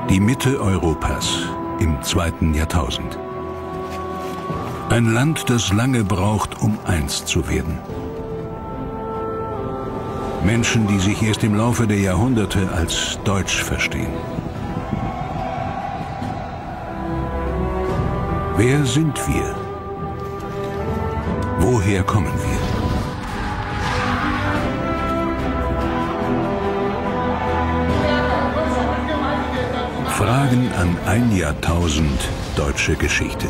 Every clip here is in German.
Die Mitte Europas im 2. Jahrtausend. Ein Land, das lange braucht, um eins zu werden. Menschen, die sich erst im Laufe der Jahrhunderte als deutsch verstehen. Wer sind wir? Woher kommen wir? Fragen an ein Jahrtausend deutsche Geschichte.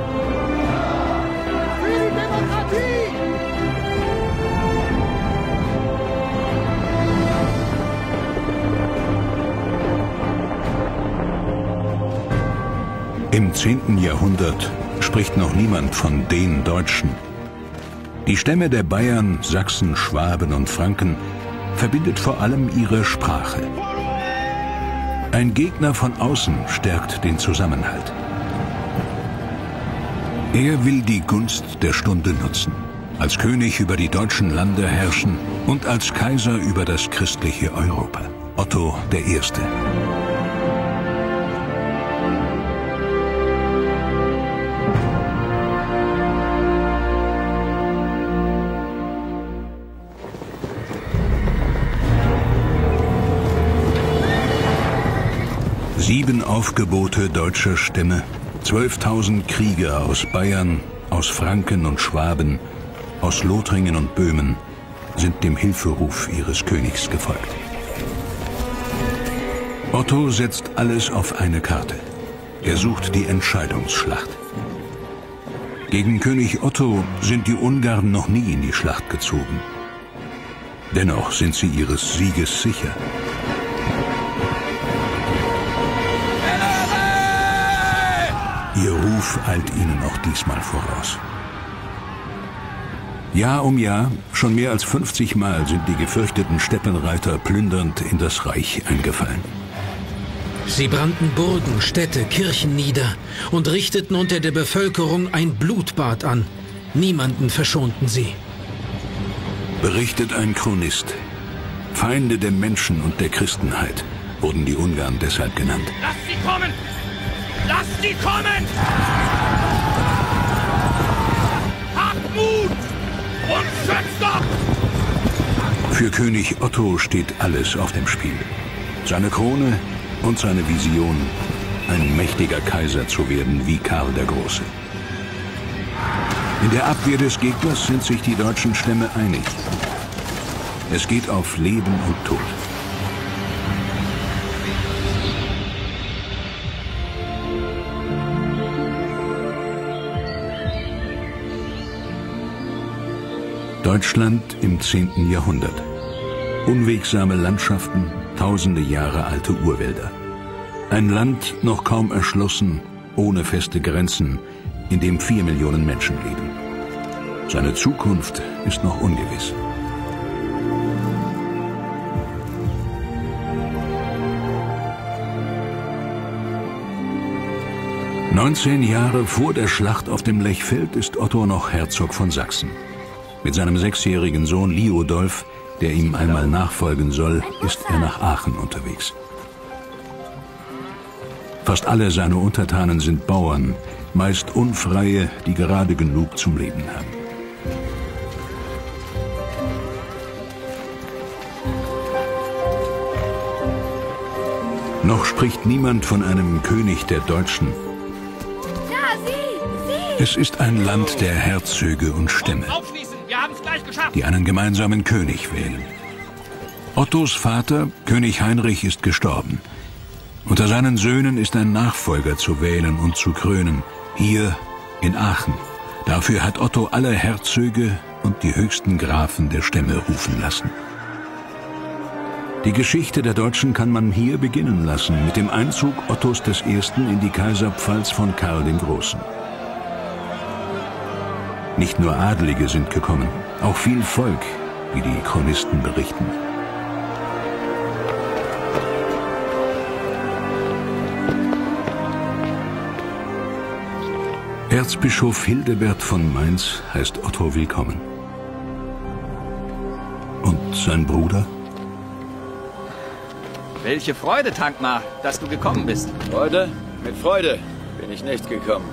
Im 10. Jahrhundert spricht noch niemand von den Deutschen. Die Stämme der Bayern, Sachsen, Schwaben und Franken verbindet vor allem ihre Sprache. Ein Gegner von außen stärkt den Zusammenhalt. Er will die Gunst der Stunde nutzen, als König über die deutschen Lande herrschen und als Kaiser über das christliche Europa. Otto I. Sieben Aufgebote deutscher Stämme, 12.000 Krieger aus Bayern, aus Franken und Schwaben, aus Lothringen und Böhmen sind dem Hilferuf ihres Königs gefolgt. Otto setzt alles auf eine Karte. Er sucht die Entscheidungsschlacht. Gegen König Otto sind die Ungarn noch nie in die Schlacht gezogen. Dennoch sind sie ihres Sieges sicher. Ihr Ruf eilt ihnen auch diesmal voraus. Jahr um Jahr, schon mehr als 50 Mal sind die gefürchteten Steppenreiter plündernd in das Reich eingefallen. Sie brannten Burgen, Städte, Kirchen nieder und richteten unter der Bevölkerung ein Blutbad an. Niemanden verschonten sie. Berichtet ein Chronist. Feinde der Menschen und der Christenheit wurden die Ungarn deshalb genannt. Lasst sie kommen! Lasst sie kommen! Habt Mut und schützt doch! Für König Otto steht alles auf dem Spiel. Seine Krone und seine Vision, ein mächtiger Kaiser zu werden wie Karl der Große. In der Abwehr des Gegners sind sich die deutschen Stämme einig. Es geht auf Leben und Tod. Deutschland im 10. Jahrhundert. Unwegsame Landschaften, tausende Jahre alte Urwälder. Ein Land noch kaum erschlossen, ohne feste Grenzen, in dem 4 Millionen Menschen leben. Seine Zukunft ist noch ungewiss. ...19 Jahre vor der Schlacht auf dem Lechfeld ist Otto noch Herzog von Sachsen. Mit seinem 6-jährigen Sohn Liudolf, der ihm einmal nachfolgen soll, ist er nach Aachen unterwegs. Fast alle seine Untertanen sind Bauern, meist Unfreie, die gerade genug zum Leben haben. Noch spricht niemand von einem König der Deutschen. Es ist ein Land der Herzöge und Stämme, die einen gemeinsamen König wählen. Ottos Vater, König Heinrich, ist gestorben. Unter seinen Söhnen ist ein Nachfolger zu wählen und zu krönen, hier in Aachen. Dafür hat Otto alle Herzöge und die höchsten Grafen der Stämme rufen lassen. Die Geschichte der Deutschen kann man hier beginnen lassen, mit dem Einzug Ottos I. in die Kaiserpfalz von Karl dem Großen. Nicht nur Adlige sind gekommen, auch viel Volk, wie die Chronisten berichten. Erzbischof Hildebert von Mainz heißt Otto willkommen. Und sein Bruder? Welche Freude, Tankmar, dass du gekommen bist. Freude? Mit Freude bin ich nicht gekommen.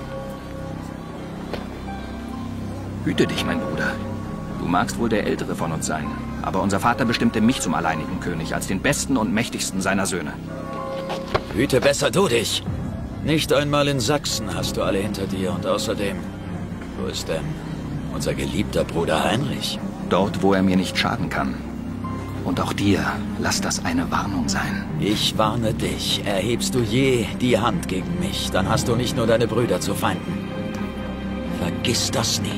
Hüte dich, mein Bruder. Du magst wohl der Ältere von uns sein, aber unser Vater bestimmte mich zum alleinigen König, als den besten und mächtigsten seiner Söhne. Hüte besser du dich. Nicht einmal in Sachsen hast du alle hinter dir und außerdem, wo ist denn unser geliebter Bruder Heinrich? Dort, wo er mir nicht schaden kann. Und auch dir, lass das eine Warnung sein. Ich warne dich, erhebst du je die Hand gegen mich, dann hast du nicht nur deine Brüder zu Feinden. Vergiss das nie.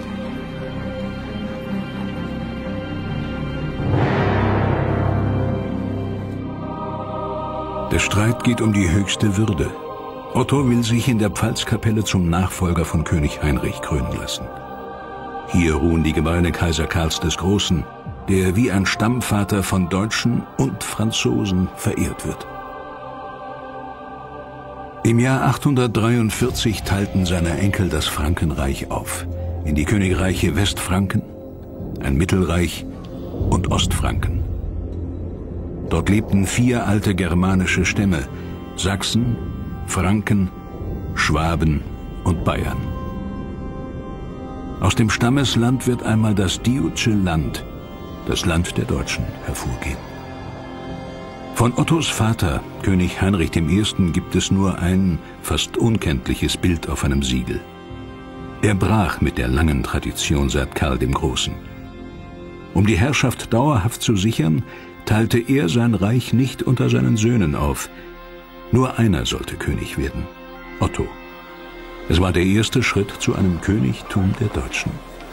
Der Streit geht um die höchste Würde. Otto will sich in der Pfalzkapelle zum Nachfolger von König Heinrich krönen lassen. Hier ruhen die Gebeine Kaiser Karls des Großen, der wie ein Stammvater von Deutschen und Franzosen verehrt wird. Im Jahr 843 teilten seine Enkel das Frankenreich auf, in die Königreiche Westfranken, ein Mittelreich und Ostfranken. Dort lebten 4 alte germanische Stämme: Sachsen, Franken, Schwaben und Bayern. Aus dem Stammesland wird einmal das Diotsche Land, das Land der Deutschen, hervorgehen. Von Ottos Vater, König Heinrich I., gibt es nur ein fast unkenntliches Bild auf einem Siegel. Er brach mit der langen Tradition seit Karl dem Großen. Um die Herrschaft dauerhaft zu sichern, teilte er sein Reich nicht unter seinen Söhnen auf. Nur einer sollte König werden: Otto. Es war der erste Schritt zu einem Königtum der Deutschen.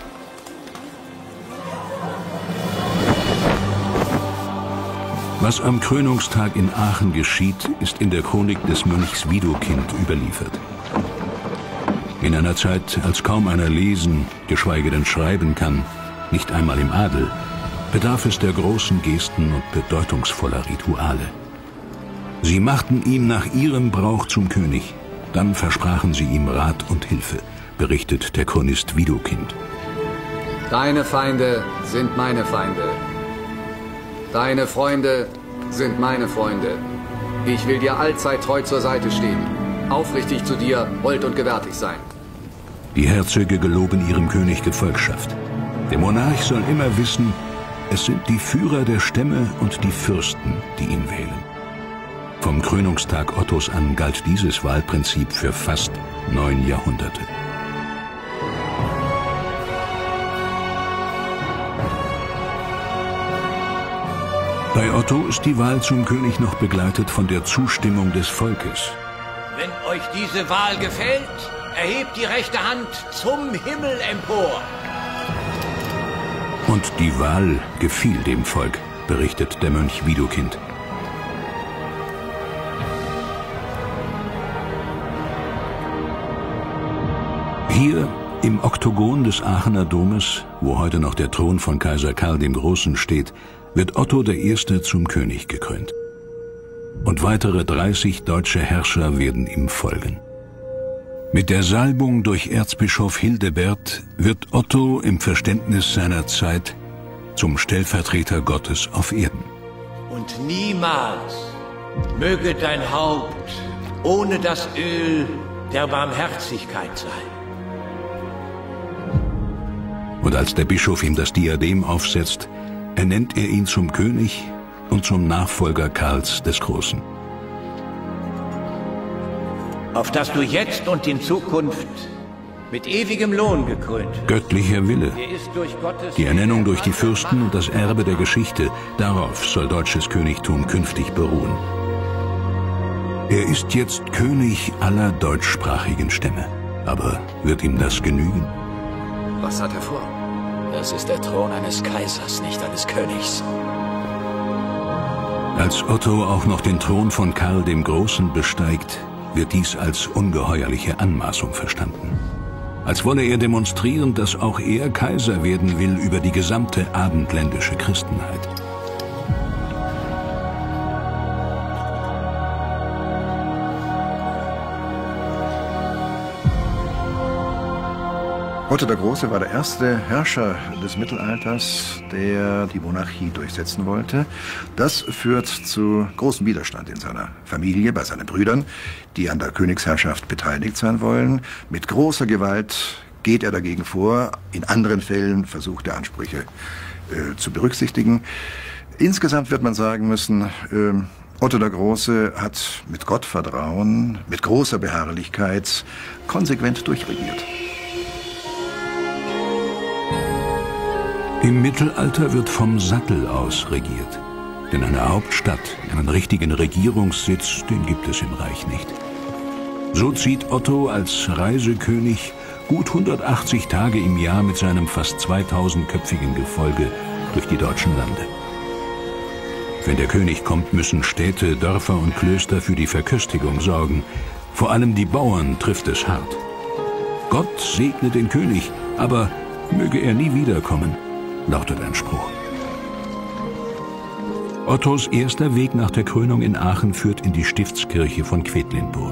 Was am Krönungstag in Aachen geschieht, ist in der Chronik des Mönchs Widukind überliefert. In einer Zeit, als kaum einer lesen, geschweige denn schreiben kann, nicht einmal im Adel, bedarf es der großen Gesten und bedeutungsvoller Rituale. Sie machten ihn nach ihrem Brauch zum König, dann versprachen sie ihm Rat und Hilfe, berichtet der Chronist Widukind. Deine Feinde sind meine Feinde. Deine Freunde sind meine Freunde. Ich will dir allzeit treu zur Seite stehen, aufrichtig zu dir, hold und gewärtig sein. Die Herzöge geloben ihrem König Gefolgschaft. Der Monarch soll immer wissen, es sind die Führer der Stämme und die Fürsten, die ihn wählen. Vom Krönungstag Ottos an galt dieses Wahlprinzip für fast 9 Jahrhunderte. Bei Otto ist die Wahl zum König noch begleitet von der Zustimmung des Volkes. Wenn euch diese Wahl gefällt, erhebt die rechte Hand zum Himmel empor. Und die Wahl gefiel dem Volk, berichtet der Mönch Widukind. Hier im Oktogon des Aachener Domes, wo heute noch der Thron von Kaiser Karl dem Großen steht, wird Otto I. zum König gekrönt. Und weitere 30 deutsche Herrscher werden ihm folgen. Mit der Salbung durch Erzbischof Hildebert wird Otto im Verständnis seiner Zeit zum Stellvertreter Gottes auf Erden. Und niemals möge dein Haupt ohne das Öl der Barmherzigkeit sein. Und als der Bischof ihm das Diadem aufsetzt, ernennt er ihn zum König und zum Nachfolger Karls des Großen. Auf dass du jetzt und in Zukunft mit ewigem Lohn gekrönt wirst. Göttlicher Wille, Er ist durch Gottes die Ernennung durch die Fürsten und das Erbe der Geschichte, darauf soll deutsches Königtum künftig beruhen. Er ist jetzt König aller deutschsprachigen Stämme. Aber wird ihm das genügen? Was hat er vor? Das ist der Thron eines Kaisers, nicht eines Königs. Als Otto auch noch den Thron von Karl dem Großen besteigt, wird dies als ungeheuerliche Anmaßung verstanden. Als wolle er demonstrieren, dass auch er Kaiser werden will über die gesamte abendländische Christenheit. Otto der Große war der erste Herrscher des Mittelalters, der die Monarchie durchsetzen wollte. Das führt zu großem Widerstand in seiner Familie, bei seinen Brüdern, die an der Königsherrschaft beteiligt sein wollen. Mit großer Gewalt geht er dagegen vor. In anderen Fällen versucht er, Ansprüche zu berücksichtigen. Insgesamt wird man sagen müssen, Otto der Große hat mit Gottvertrauen, mit großer Beharrlichkeit konsequent durchregiert. Im Mittelalter wird vom Sattel aus regiert. Denn eine Hauptstadt, einen richtigen Regierungssitz, den gibt es im Reich nicht. So zieht Otto als Reisekönig gut 180 Tage im Jahr mit seinem fast 2000-köpfigen Gefolge durch die deutschen Lande. Wenn der König kommt, müssen Städte, Dörfer und Klöster für die Verköstigung sorgen. Vor allem die Bauern trifft es hart. Gott segne den König, aber möge er nie wiederkommen, lautet ein Spruch. Ottos erster Weg nach der Krönung in Aachen führt in die Stiftskirche von Quedlinburg.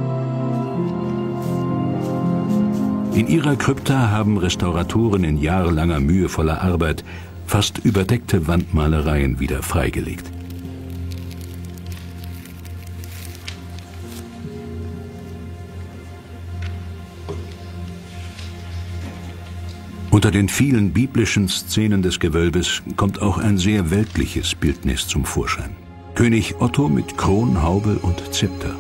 In ihrer Krypta haben Restauratoren in jahrelanger mühevoller Arbeit fast überdeckte Wandmalereien wieder freigelegt. Unter den vielen biblischen Szenen des Gewölbes kommt auch ein sehr weltliches Bildnis zum Vorschein. König Otto mit Kron, Haube und Zepter.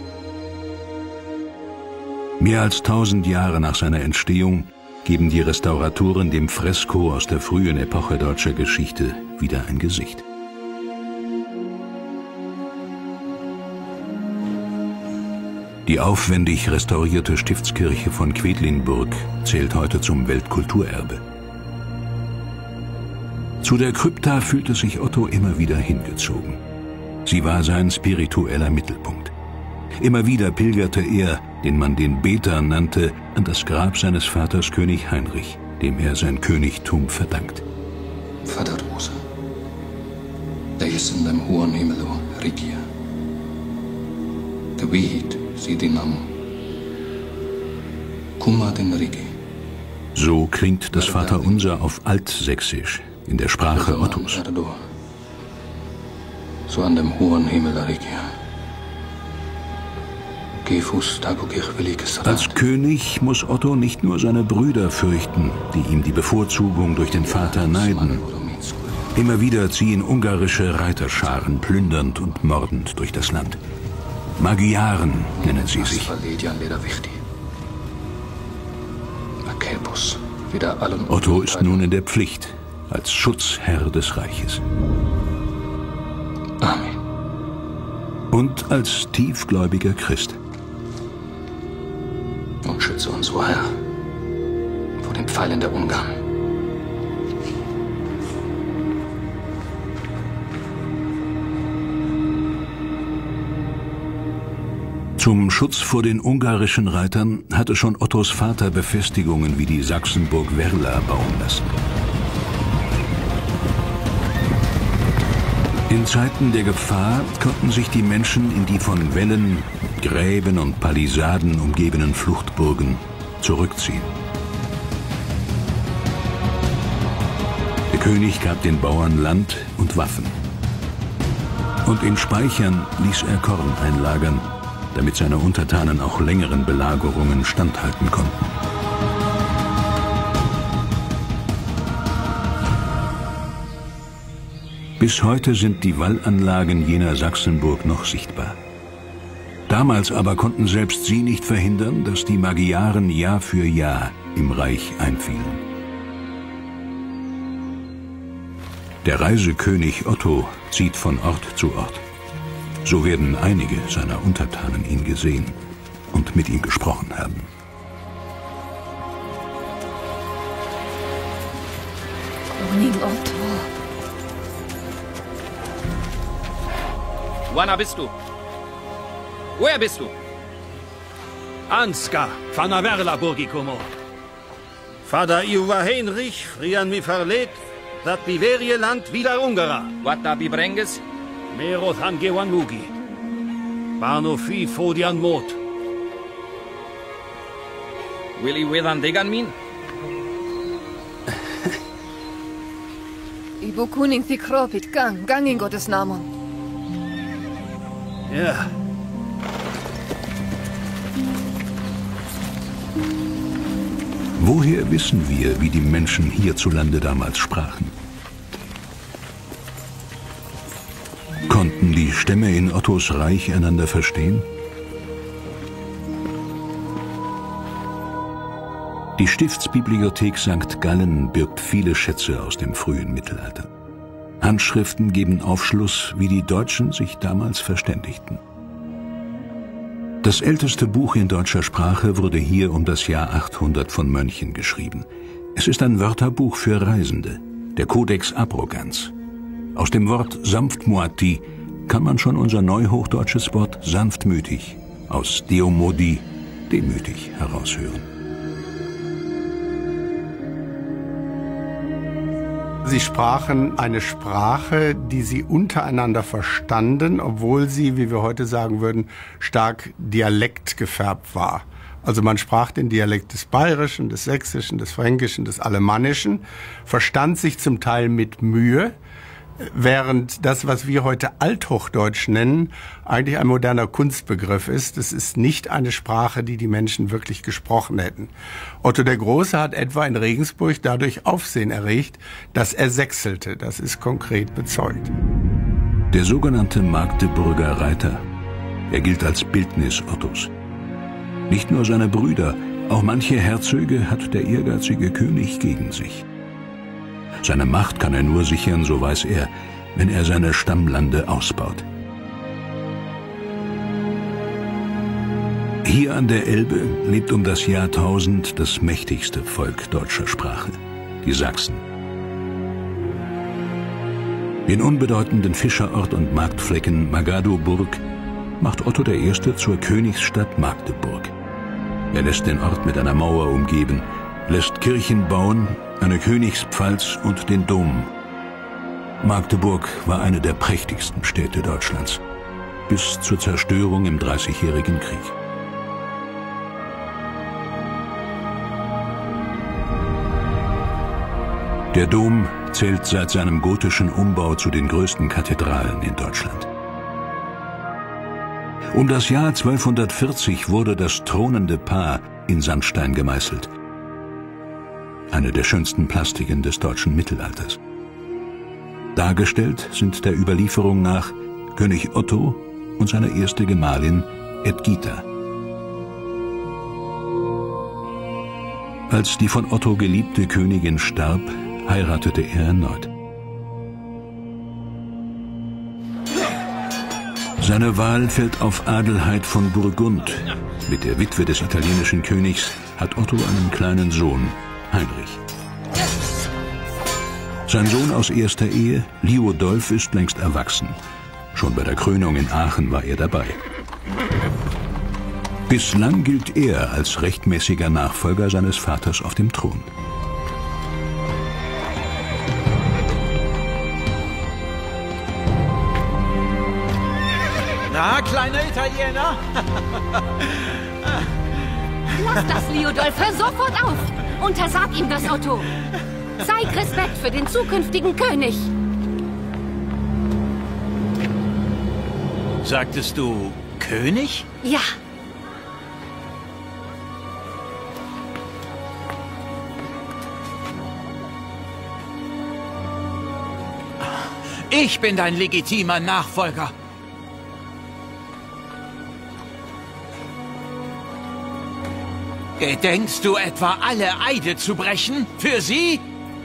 Mehr als 1000 Jahre nach seiner Entstehung geben die Restauratoren dem Fresko aus der frühen Epoche deutscher Geschichte wieder ein Gesicht. Die aufwendig restaurierte Stiftskirche von Quedlinburg zählt heute zum Weltkulturerbe. Zu der Krypta fühlte sich Otto immer wieder hingezogen. Sie war sein spiritueller Mittelpunkt. Immer wieder pilgerte er, den man den Beter nannte, an das Grab seines Vaters König Heinrich, dem er sein Königtum verdankt. Fader unser, der ist in dem hohen Himmel regiert. Gebiet sie den Namen. Kumma den Rigi. So klingt das Vaterunser auf Altsächsisch, in der Sprache Ottos. So an dem hohen Himmel regiert. Als König muss Otto nicht nur seine Brüder fürchten, die ihm die Bevorzugung durch den Vater neiden. Immer wieder ziehen ungarische Reiterscharen plündernd und mordend durch das Land. Magyaren nennen sie sich. Otto ist nun in der Pflicht, als Schutzherr des Reiches. Amen. Und als tiefgläubiger Christ. Und schütze uns, o Herr, vor den Pfeilen der Ungarn. Zum Schutz vor den ungarischen Reitern hatte schon Ottos Vater Befestigungen wie die Sachsenburg Werla bauen lassen. In Zeiten der Gefahr konnten sich die Menschen in die von Wällen, Gräben und Palisaden umgebenen Fluchtburgen zurückziehen. Der König gab den Bauern Land und Waffen. Und in Speichern ließ er Korn einlagern, damit seine Untertanen auch längeren Belagerungen standhalten konnten. Bis heute sind die Wallanlagen jener Sachsenburg noch sichtbar. Damals aber konnten selbst sie nicht verhindern, dass die Magyaren Jahr für Jahr im Reich einfielen. Der Reisekönig Otto zieht von Ort zu Ort. So werden einige seiner Untertanen ihn gesehen und mit ihm gesprochen haben. König Otto. Wanna bist du? Woher bist du? Ansgar, van der Werla Burgikomo. Vater Iuva Heinrich, frian mi verlet, dat Biverieland wieder Ungara. Wata Bibrenges? Meroth han Gewan Mugi. Bano fi Fodian Mot. Willi Wedan Degan min? Bukunin Thikropit, gang in Gottes Namen. Ja. Woher wissen wir, wie die Menschen hierzulande damals sprachen? Konnten die Stämme in Ottos Reich einander verstehen? Die Stiftsbibliothek St. Gallen birgt viele Schätze aus dem frühen Mittelalter. Handschriften geben Aufschluss, wie die Deutschen sich damals verständigten. Das älteste Buch in deutscher Sprache wurde hier um das Jahr 800 von Mönchen geschrieben. Es ist ein Wörterbuch für Reisende, der Codex Abrogans. Aus dem Wort sanftmuati kann man schon unser neuhochdeutsches Wort sanftmütig, aus Deomodi, demütig, heraushören. Sie sprachen eine Sprache, die sie untereinander verstanden, obwohl sie, wie wir heute sagen würden, stark dialektgefärbt war. Also man sprach den Dialekt des Bayerischen, des Sächsischen, des Fränkischen, des Alemannischen, verstand sich zum Teil mit Mühe, während das, was wir heute Althochdeutsch nennen, eigentlich ein moderner Kunstbegriff ist. Es ist nicht eine Sprache, die die Menschen wirklich gesprochen hätten. Otto der Große hat etwa in Regensburg dadurch Aufsehen erregt, dass er sächselte. Das ist konkret bezeugt. Der sogenannte Magdeburger Reiter. Er gilt als Bildnis Ottos. Nicht nur seine Brüder, auch manche Herzöge hat der ehrgeizige König gegen sich. Seine Macht kann er nur sichern, so weiß er, wenn er seine Stammlande ausbaut. Hier an der Elbe lebt um das Jahr 1000 das mächtigste Volk deutscher Sprache, die Sachsen. Den unbedeutenden Fischerort und Marktflecken Magadoburg macht Otto I. zur Königsstadt Magdeburg. Er lässt den Ort mit einer Mauer umgeben, lässt Kirchen bauen, eine Königspfalz und den Dom. Magdeburg war eine der prächtigsten Städte Deutschlands, bis zur Zerstörung im Dreißigjährigen Krieg. Der Dom zählt seit seinem gotischen Umbau zu den größten Kathedralen in Deutschland. Um das Jahr 1240 wurde das thronende Paar in Sandstein gemeißelt. Eine der schönsten Plastiken des deutschen Mittelalters. Dargestellt sind der Überlieferung nach König Otto und seine erste Gemahlin Edgita. Als die von Otto geliebte Königin starb, heiratete er erneut. Seine Wahl fällt auf Adelheid von Burgund. Mit der Witwe des italienischen Königs hat Otto einen kleinen Sohn, Heinrich. Sein Sohn aus erster Ehe, Liudolf, ist längst erwachsen. Schon bei der Krönung in Aachen war er dabei. Bislang gilt er als rechtmäßiger Nachfolger seines Vaters auf dem Thron. Na, kleiner Italiener? Lass das, Liudolf, hör sofort auf! Untersag ihm das, Otto! Zeig Respekt für den zukünftigen König! Sagtest du König? Ja. Ich bin dein legitimer Nachfolger. Gedenkst du etwa, alle Eide zu brechen? Für sie?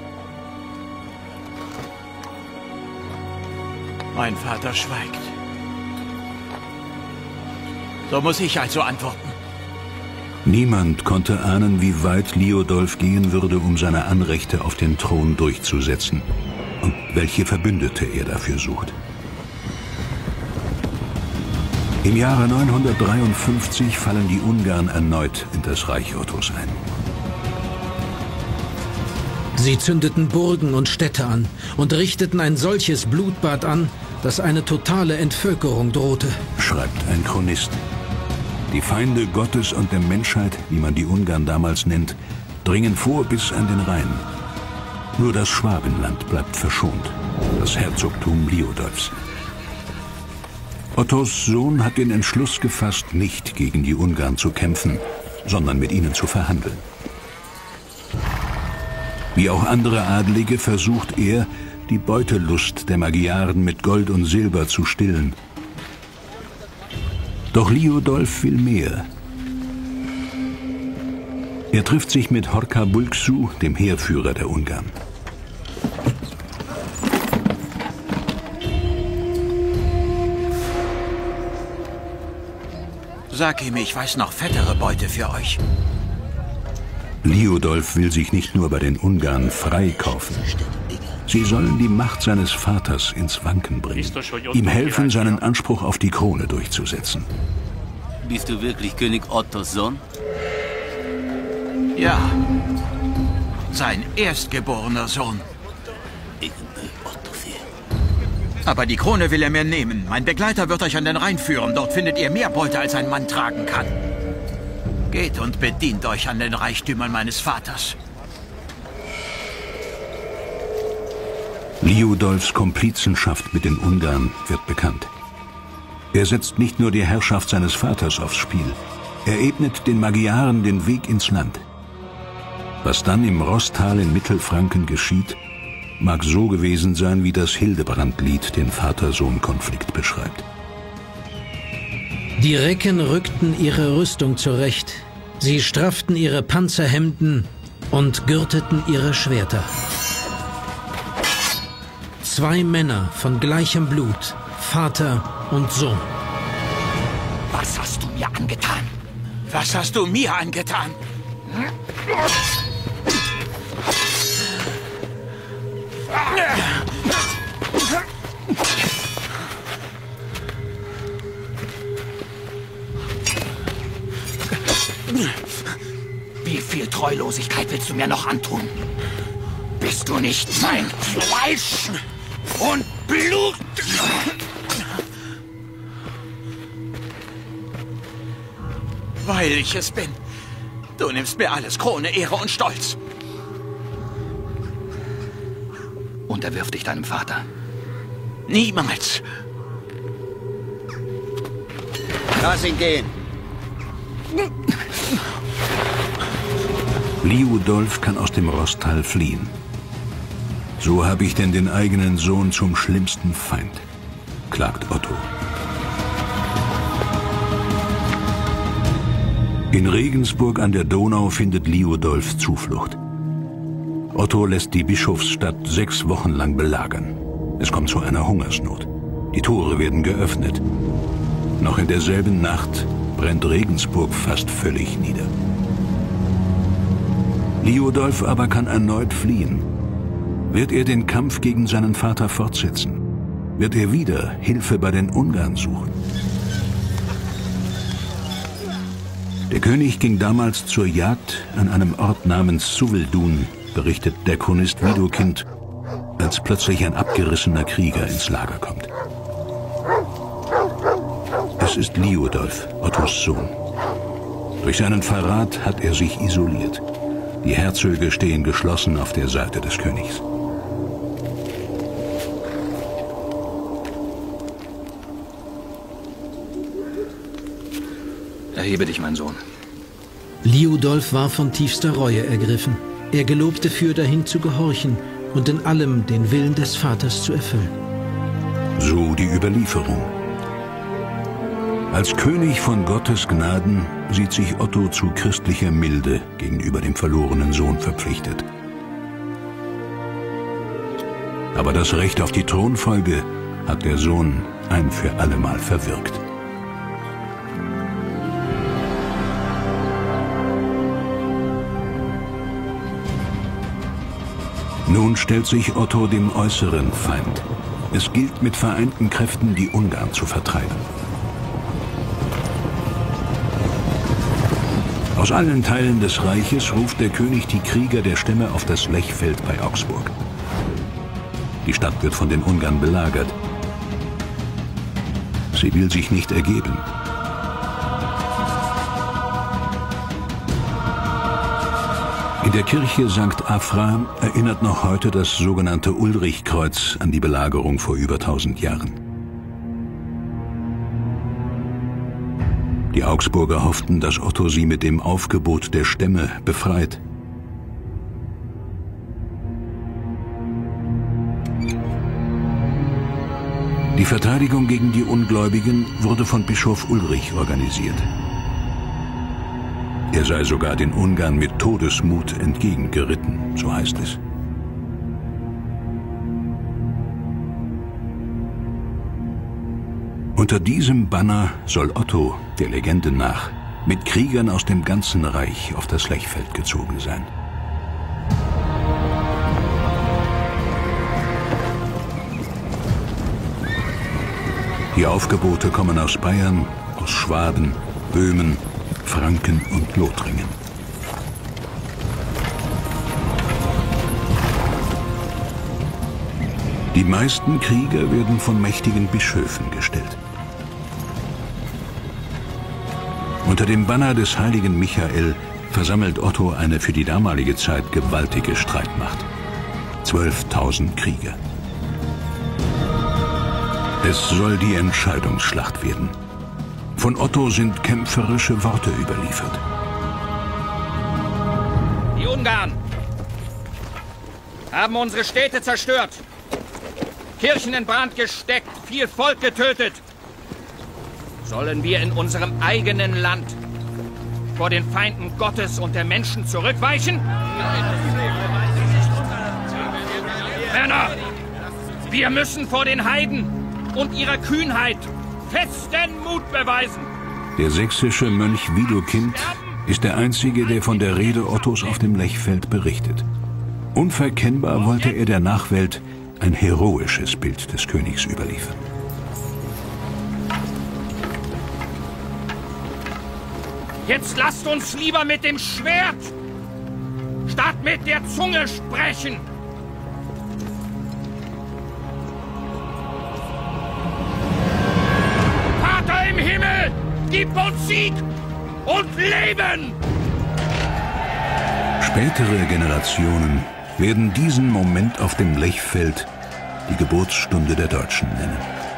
Mein Vater schweigt. So muss ich also antworten. Niemand konnte ahnen, wie weit Liudolf gehen würde, um seine Anrechte auf den Thron durchzusetzen und welche Verbündete er dafür sucht. Im Jahre 953 fallen die Ungarn erneut in das Reich Ottos ein. Sie zündeten Burgen und Städte an und richteten ein solches Blutbad an, dass eine totale Entvölkerung drohte, schreibt ein Chronist. Die Feinde Gottes und der Menschheit, wie man die Ungarn damals nennt, dringen vor bis an den Rhein. Nur das Schwabenland bleibt verschont, das Herzogtum Liudolfs. Ottos Sohn hat den Entschluss gefasst, nicht gegen die Ungarn zu kämpfen, sondern mit ihnen zu verhandeln. Wie auch andere Adlige versucht er, die Beutelust der Magyaren mit Gold und Silber zu stillen. Doch Liudolf will mehr. Er trifft sich mit Horka Bulksu, dem Heerführer der Ungarn. Sag ihm, ich weiß noch fettere Beute für euch. Liudolf will sich nicht nur bei den Ungarn freikaufen. Sie sollen die Macht seines Vaters ins Wanken bringen, ihm helfen, seinen Anspruch auf die Krone durchzusetzen. Bist du wirklich König Ottos Sohn? Ja, sein erstgeborener Sohn. Aber die Krone will er mir nehmen. Mein Begleiter wird euch an den Rhein führen. Dort findet ihr mehr Beute, als ein Mann tragen kann. Geht und bedient euch an den Reichtümern meines Vaters. Liudolfs Komplizenschaft mit den Ungarn wird bekannt. Er setzt nicht nur die Herrschaft seines Vaters aufs Spiel. Er ebnet den Magyaren den Weg ins Land. Was dann im Rosstal in Mittelfranken geschieht, mag so gewesen sein, wie das Hildebrandlied den Vater-Sohn-Konflikt beschreibt. Die Recken rückten ihre Rüstung zurecht. Sie strafften ihre Panzerhemden und gürteten ihre Schwerter. 2 Männer von gleichem Blut, Vater und Sohn. Was hast du mir angetan? Was hast du mir angetan? Wie viel Treulosigkeit willst du mir noch antun? Bist du nicht mein Fleisch und Blut? Weil ich es bin. Du nimmst mir alles, Krone, Ehre und Stolz. Unterwirf dich deinem Vater. Niemals. Lass ihn gehen. Liudolf kann aus dem Rosstal fliehen. So habe ich denn den eigenen Sohn zum schlimmsten Feind, klagt Otto. In Regensburg an der Donau findet Liudolf Zuflucht. Otto lässt die Bischofsstadt 6 Wochen lang belagern. Es kommt zu einer Hungersnot. Die Tore werden geöffnet. Noch in derselben Nacht brennt Regensburg fast völlig nieder. Liudolf aber kann erneut fliehen. Wird er den Kampf gegen seinen Vater fortsetzen? Wird er wieder Hilfe bei den Ungarn suchen? Der König ging damals zur Jagd an einem Ort namens Suveldun, berichtet der Chronist Widukind, als plötzlich ein abgerissener Krieger ins Lager kommt. Es ist Liudolf, Ottos Sohn. Durch seinen Verrat hat er sich isoliert. Die Herzöge stehen geschlossen auf der Seite des Königs. Erhebe dich, mein Sohn. Liudolf war von tiefster Reue ergriffen. Er gelobte fürderhin zu gehorchen und in allem den Willen des Vaters zu erfüllen. So die Überlieferung. Als König von Gottes Gnaden sieht sich Otto zu christlicher Milde gegenüber dem verlorenen Sohn verpflichtet. Aber das Recht auf die Thronfolge hat der Sohn ein für allemal verwirkt. Nun stellt sich Otto dem äußeren Feind. Es gilt, mit vereinten Kräften die Ungarn zu vertreiben. Aus allen Teilen des Reiches ruft der König die Krieger der Stämme auf das Lechfeld bei Augsburg. Die Stadt wird von den Ungarn belagert. Sie will sich nicht ergeben. In der Kirche St. Afra erinnert noch heute das sogenannte Ulrichkreuz an die Belagerung vor über 1000 Jahren. Die Augsburger hofften, dass Otto sie mit dem Aufgebot der Stämme befreit. Die Verteidigung gegen die Ungläubigen wurde von Bischof Ulrich organisiert. Er sei sogar den Ungarn mit Todesmut entgegengeritten, so heißt es. Unter diesem Banner soll Otto, der Legende nach, mit Kriegern aus dem ganzen Reich auf das Lechfeld gezogen sein. Die Aufgebote kommen aus Bayern, aus Schwaben, Böhmen, Franken und Lothringen. Die meisten Krieger werden von mächtigen Bischöfen gestellt. Unter dem Banner des heiligen Michael versammelt Otto eine für die damalige Zeit gewaltige Streitmacht. 12.000 Krieger. Es soll die Entscheidungsschlacht werden. Von Otto sind kämpferische Worte überliefert. Die Ungarn haben unsere Städte zerstört, Kirchen in Brand gesteckt, viel Volk getötet. Sollen wir in unserem eigenen Land vor den Feinden Gottes und der Menschen zurückweichen? Männer, wir müssen vor den Heiden und ihrer Kühnheit festen Mut beweisen. Der sächsische Mönch Widukind ist der Einzige, der von der Rede Ottos auf dem Lechfeld berichtet. Unverkennbar wollte er der Nachwelt ein heroisches Bild des Königs überliefern. Jetzt lasst uns lieber mit dem Schwert statt mit der Zunge sprechen. Vater im Himmel, gib uns Sieg und Leben! Spätere Generationen werden diesen Moment auf dem Lechfeld die Geburtsstunde der Deutschen nennen.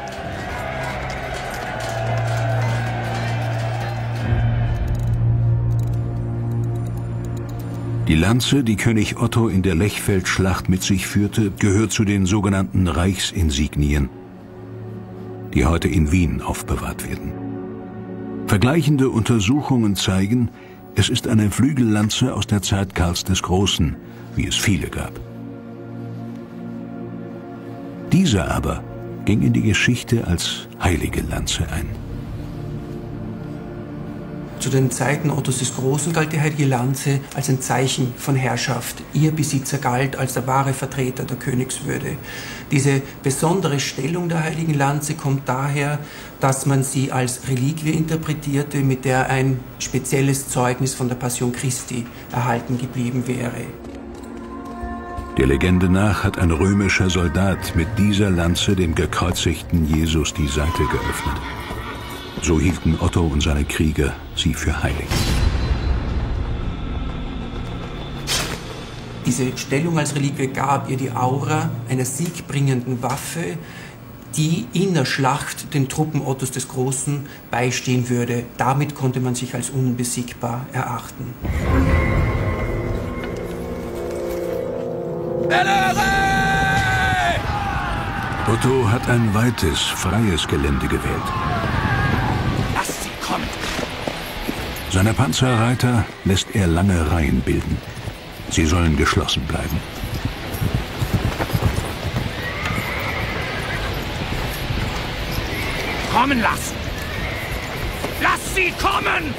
Die Lanze, die König Otto in der Lechfeldschlacht mit sich führte, gehört zu den sogenannten Reichsinsignien, die heute in Wien aufbewahrt werden. Vergleichende Untersuchungen zeigen, es ist eine Flügellanze aus der Zeit Karls des Großen, wie es viele gab. Diese aber ging in die Geschichte als heilige Lanze ein. Zu den Zeiten Ottos des Großen galt die heilige Lanze als ein Zeichen von Herrschaft. Ihr Besitzer galt als der wahre Vertreter der Königswürde. Diese besondere Stellung der heiligen Lanze kommt daher, dass man sie als Reliquie interpretierte, mit der ein spezielles Zeugnis von der Passion Christi erhalten geblieben wäre. Der Legende nach hat ein römischer Soldat mit dieser Lanze dem gekreuzigten Jesus die Seite geöffnet. So hielten Otto und seine Krieger sie für heilig. Diese Stellung als Reliquie gab ihr die Aura einer siegbringenden Waffe, die in der Schlacht den Truppen Ottos des Großen beistehen würde. Damit konnte man sich als unbesiegbar erachten. Otto hat ein weites, freies Gelände gewählt. Lasst sie kommen! Seine Panzerreiter lässt er lange Reihen bilden. Sie sollen geschlossen bleiben. Kommen lassen! Lass sie kommen!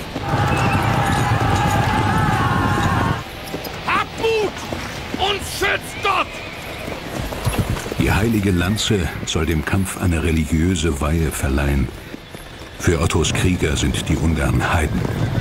Habt Mut! Uns schützt Gott! Die heilige Lanze soll dem Kampf eine religiöse Weihe verleihen. Für Ottos Krieger sind die Ungarn Heiden.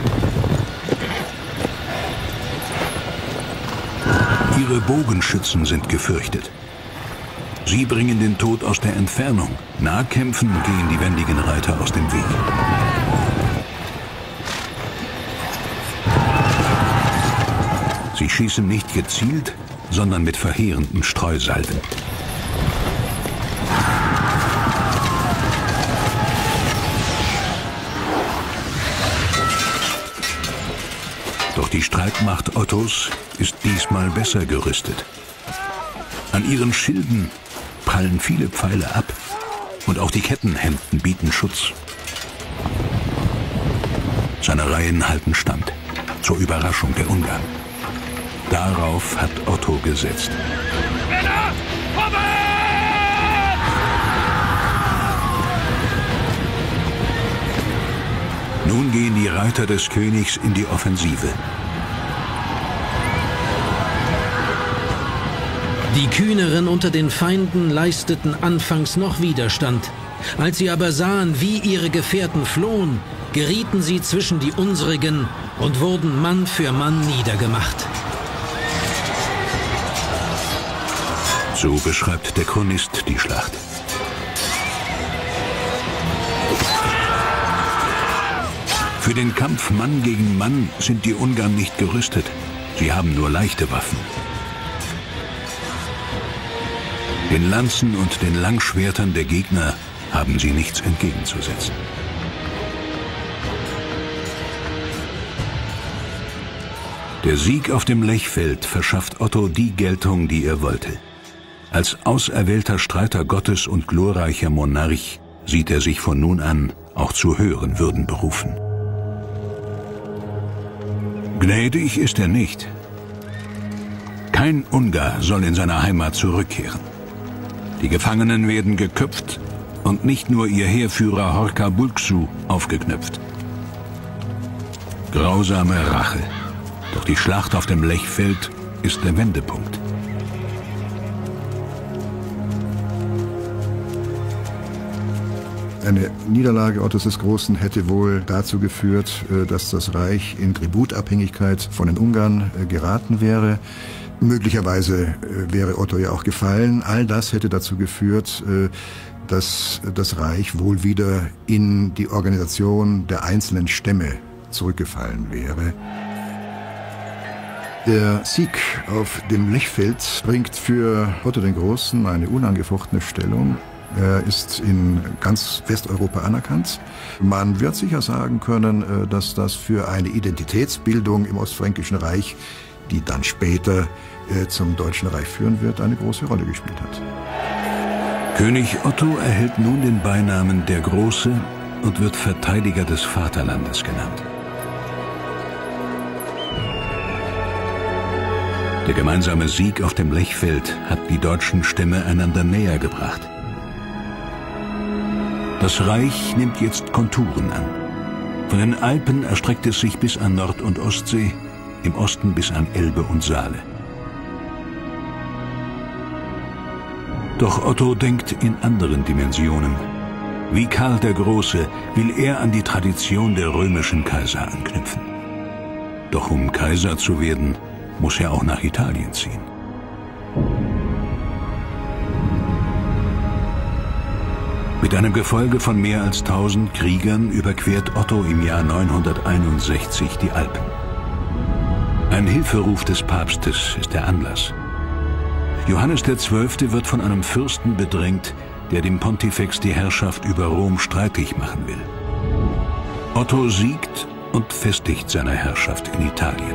Ihre Bogenschützen sind gefürchtet. Sie bringen den Tod aus der Entfernung. Nahkämpfen gehen die wendigen Reiter aus dem Weg. Sie schießen nicht gezielt, sondern mit verheerenden Streusalven. Doch die Streitmacht Ottos ist diesmal besser gerüstet. An ihren Schilden prallen viele Pfeile ab und auch die Kettenhemden bieten Schutz. Seine Reihen halten stand, zur Überraschung der Ungarn. Darauf hat Otto gesetzt. Nun gehen die Reiter des Königs in die Offensive. Die Kühneren unter den Feinden leisteten anfangs noch Widerstand. Als sie aber sahen, wie ihre Gefährten flohen, gerieten sie zwischen die unsrigen und wurden Mann für Mann niedergemacht. So beschreibt der Chronist die Schlacht. Für den Kampf Mann gegen Mann sind die Ungarn nicht gerüstet. Sie haben nur leichte Waffen. Den Lanzen und den Langschwertern der Gegner haben sie nichts entgegenzusetzen. Der Sieg auf dem Lechfeld verschafft Otto die Geltung, die er wollte. Als auserwählter Streiter Gottes und glorreicher Monarch sieht er sich von nun an auch zu höheren Würden berufen. Gnädig ist er nicht. Kein Ungar soll in seine Heimat zurückkehren. Die Gefangenen werden geköpft und nicht nur ihr Heerführer Horka Bulksu aufgeknöpft. Grausame Rache. Doch die Schlacht auf dem Lechfeld ist der Wendepunkt. Eine Niederlage Ottos des Großen hätte wohl dazu geführt, dass das Reich in Tributabhängigkeit von den Ungarn geraten wäre. Möglicherweise wäre Otto ja auch gefallen. All das hätte dazu geführt, dass das Reich wohl wieder in die Organisation der einzelnen Stämme zurückgefallen wäre. Der Sieg auf dem Lechfeld bringt für Otto den Großen eine unangefochtene Stellung. Er ist in ganz Westeuropa anerkannt. Man wird sicher sagen können, dass das für eine Identitätsbildung im Ostfränkischen Reich, die dann später zum Deutschen Reich führen wird, eine große Rolle gespielt hat. König Otto erhält nun den Beinamen der Große und wird Verteidiger des Vaterlandes genannt. Der gemeinsame Sieg auf dem Lechfeld hat die deutschen Stämme einander näher gebracht. Das Reich nimmt jetzt Konturen an. Von den Alpen erstreckt es sich bis an Nord- und Ostsee, im Osten bis an Elbe und Saale. Doch Otto denkt in anderen Dimensionen. Wie Karl der Große will er an die Tradition der römischen Kaiser anknüpfen. Doch um Kaiser zu werden, muss er auch nach Italien ziehen. Mit einem Gefolge von mehr als 1000 Kriegern überquert Otto im Jahr 961 die Alpen. Ein Hilferuf des Papstes ist der Anlass. Johannes XII. Wird von einem Fürsten bedrängt, der dem Pontifex die Herrschaft über Rom streitig machen will. Otto siegt und festigt seine Herrschaft in Italien.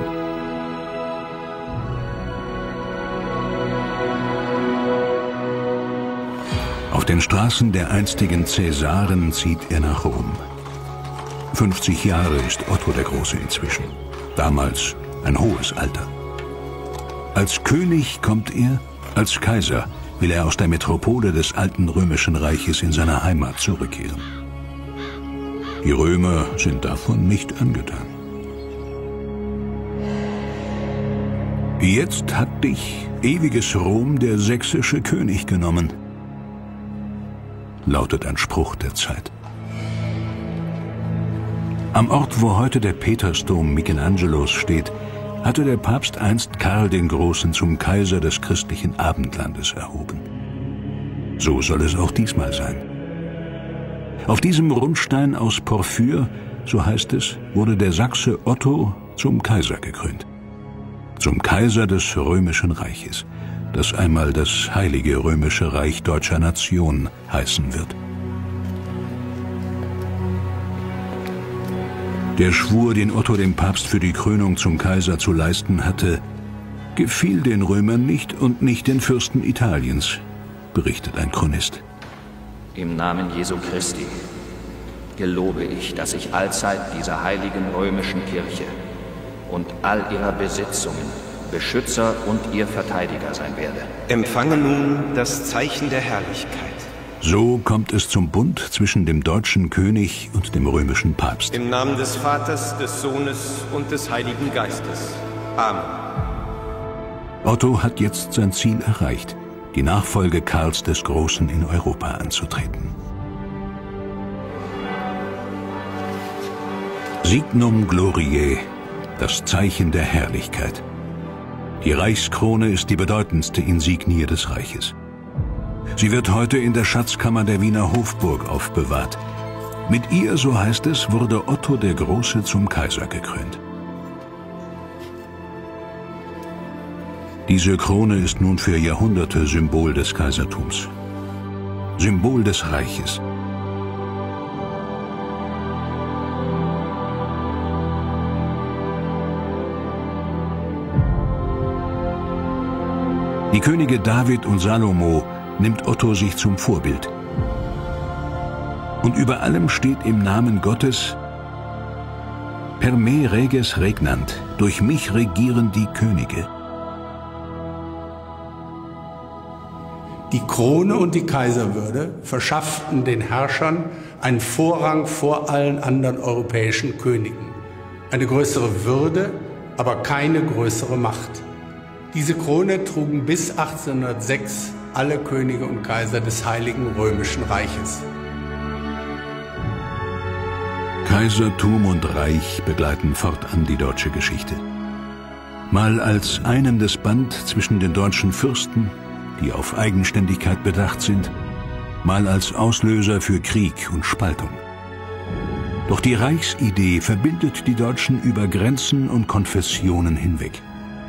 Auf den Straßen der einstigen Cäsaren zieht er nach Rom. 50 Jahre ist Otto der Große inzwischen. Damals ein hohes Alter. Als König kommt er, als Kaiser will er aus der Metropole des alten römischen Reiches in seine Heimat zurückkehren. Die Römer sind davon nicht angetan. Jetzt hat dich, ewiges Rom, der sächsische König genommen, lautet ein Spruch der Zeit. Am Ort, wo heute der Petersdom Michelangelos steht, hatte der Papst einst Karl den Großen zum Kaiser des christlichen Abendlandes erhoben. So soll es auch diesmal sein. Auf diesem Rundstein aus Porphyr, so heißt es, wurde der Sachse Otto zum Kaiser gekrönt. zum Kaiser des Römischen Reiches, das einmal das Heilige Römische Reich deutscher Nation heißen wird. Der Schwur, den Otto dem Papst für die Krönung zum Kaiser zu leisten hatte, gefiel den Römern nicht und nicht den Fürsten Italiens, berichtet ein Chronist. Im Namen Jesu Christi gelobe ich, dass ich allzeit dieser heiligen römischen Kirche und all ihrer Besitzungen Beschützer und ihr Verteidiger sein werde. Empfange nun das Zeichen der Herrlichkeit. So kommt es zum Bund zwischen dem deutschen König und dem römischen Papst. Im Namen des Vaters, des Sohnes und des Heiligen Geistes. Amen. Otto hat jetzt sein Ziel erreicht, die Nachfolge Karls des Großen in Europa anzutreten. Signum Gloriae, das Zeichen der Herrlichkeit. Die Reichskrone ist die bedeutendste Insignie des Reiches. Sie wird heute in der Schatzkammer der Wiener Hofburg aufbewahrt. Mit ihr, so heißt es, wurde Otto der Große zum Kaiser gekrönt. Diese Krone ist nun für Jahrhunderte Symbol des Kaisertums, Symbol des Reiches. Die Könige David und Salomo nimmt Otto sich zum Vorbild. Und über allem steht im Namen Gottes: Per me reges regnant, durch mich regieren die Könige. Die Krone und die Kaiserwürde verschafften den Herrschern einen Vorrang vor allen anderen europäischen Königen. Eine größere Würde, aber keine größere Macht. Diese Krone trugen bis 1806 alle Könige und Kaiser des Heiligen Römischen Reiches. Kaisertum und Reich begleiten fortan die deutsche Geschichte. Mal als einendes Band zwischen den deutschen Fürsten, die auf Eigenständigkeit bedacht sind, mal als Auslöser für Krieg und Spaltung. Doch die Reichsidee verbindet die Deutschen über Grenzen und Konfessionen hinweg.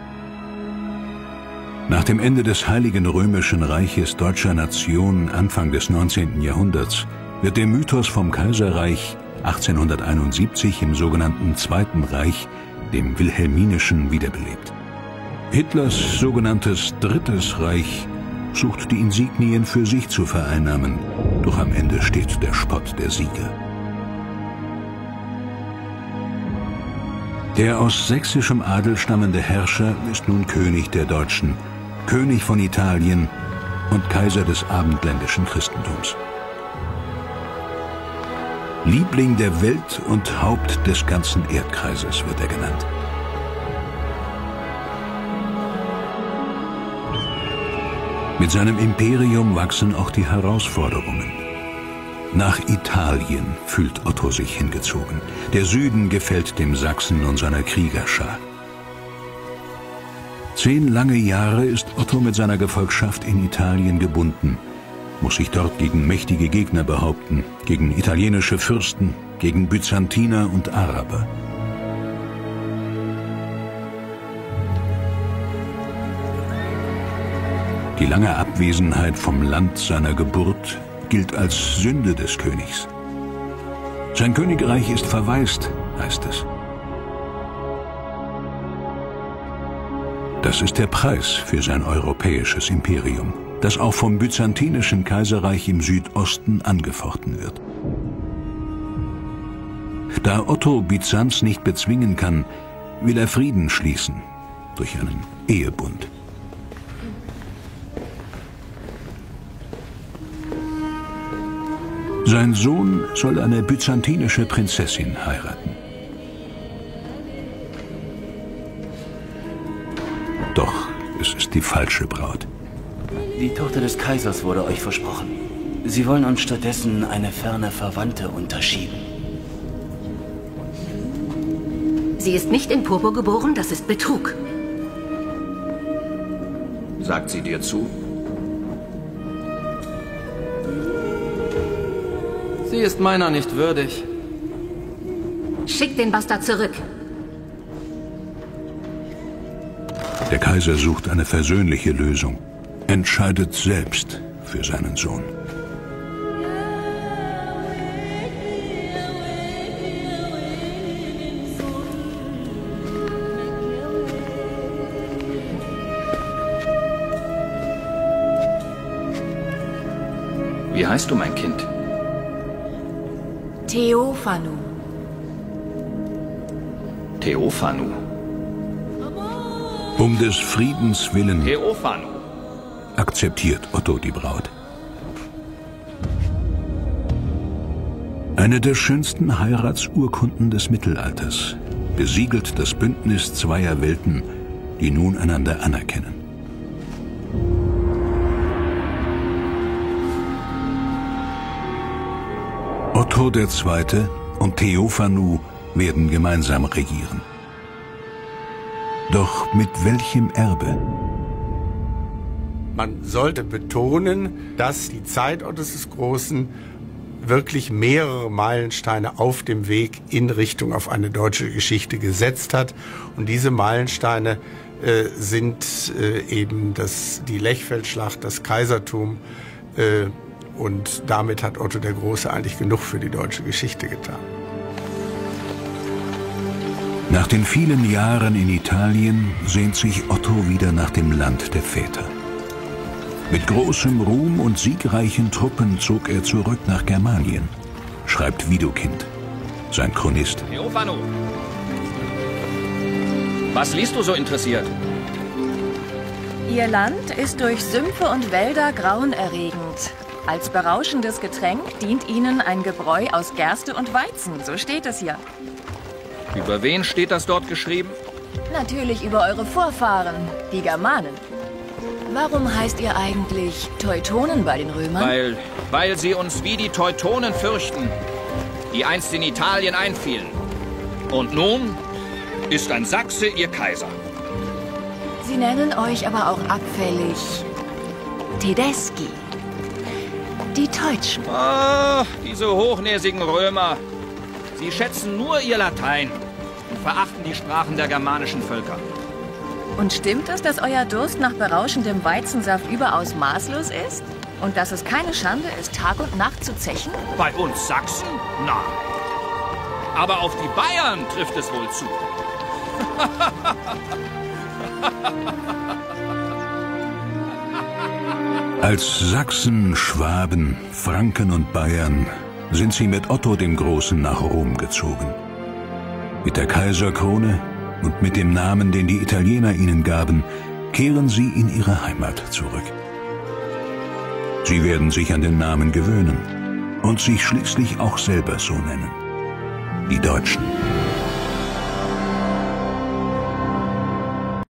Nach dem Ende des Heiligen Römischen Reiches deutscher Nation Anfang des 19. Jahrhunderts wird der Mythos vom Kaiserreich 1871 im sogenannten Zweiten Reich, dem Wilhelminischen, wiederbelebt. Hitlers sogenanntes Drittes Reich sucht die Insignien für sich zu vereinnahmen, doch am Ende steht der Spott der Sieger. Der aus sächsischem Adel stammende Herrscher ist nun König der Deutschen, König von Italien und Kaiser des abendländischen Christentums. Liebling der Welt und Haupt des ganzen Erdkreises wird er genannt. Mit seinem Imperium wachsen auch die Herausforderungen. Nach Italien fühlt Otto sich hingezogen. Der Süden gefällt dem Sachsen und seiner Kriegerschar. 10 lange Jahre ist Otto mit seiner Gefolgschaft in Italien gebunden, muss sich dort gegen mächtige Gegner behaupten, gegen italienische Fürsten, gegen Byzantiner und Araber. Die lange Abwesenheit vom Land seiner Geburt gilt als Sünde des Königs. Sein Königreich ist verwaist, heißt es. Das ist der Preis für sein europäisches Imperium, das auch vom byzantinischen Kaiserreich im Südosten angefochten wird. Da Otto Byzanz nicht bezwingen kann, will er Frieden schließen durch einen Ehebund. Sein Sohn soll eine byzantinische Prinzessin heiraten. Doch es ist die falsche Braut. Die Tochter des Kaisers wurde euch versprochen. Sie wollen uns stattdessen eine ferne Verwandte unterschieben. Sie ist nicht in Purpur geboren, das ist Betrug. Sagt sie dir zu? Sie ist meiner nicht würdig. Schick den Bastard zurück. Der Kaiser sucht eine versöhnliche Lösung, entscheidet selbst für seinen Sohn. Wie heißt du, mein Kind? Theophanu. Theophanu. Um des Friedens willen Theophanu. Akzeptiert Otto die Braut. Eine der schönsten Heiratsurkunden des Mittelalters besiegelt das Bündnis zweier Welten, die nun einander anerkennen. Otto II. Und Theophanu werden gemeinsam regieren. Doch mit welchem Erbe? Man sollte betonen, dass die Zeit Ottos des Großen wirklich mehrere Meilensteine auf dem Weg in Richtung auf eine deutsche Geschichte gesetzt hat. Und diese Meilensteine sind eben die Lechfeldschlacht, das Kaisertum, und damit hat Otto der Große eigentlich genug für die deutsche Geschichte getan. Nach den vielen Jahren in Italien sehnt sich Otto wieder nach dem Land der Väter. Mit großem Ruhm und siegreichen Truppen zog er zurück nach Germanien, schreibt Widukind, sein Chronist. Theophanu, was liest du so interessiert? Ihr Land ist durch Sümpfe und Wälder grauenerregend. Als berauschendes Getränk dient ihnen ein Gebräu aus Gerste und Weizen, so steht es hier. Über wen steht das dort geschrieben? Natürlich über eure Vorfahren, die Germanen. Warum heißt ihr eigentlich Teutonen bei den Römern? Weil sie uns wie die Teutonen fürchten, die einst in Italien einfielen. Und nun ist ein Sachse ihr Kaiser. Sie nennen euch aber auch abfällig Tedeschi. Die Deutschen. Oh, diese hochnäsigen Römer. Sie schätzen nur ihr Latein und verachten die Sprachen der germanischen Völker. Und stimmt es, dass euer Durst nach berauschendem Weizensaft überaus maßlos ist? Und dass es keine Schande ist, Tag und Nacht zu zechen? Bei uns Sachsen? Na. Aber auf die Bayern trifft es wohl zu. Als Sachsen, Schwaben, Franken und Bayern sind sie mit Otto dem Großen nach Rom gezogen. Mit der Kaiserkrone und mit dem Namen, den die Italiener ihnen gaben, kehren sie in ihre Heimat zurück. Sie werden sich an den Namen gewöhnen und sich schließlich auch selber so nennen: die Deutschen.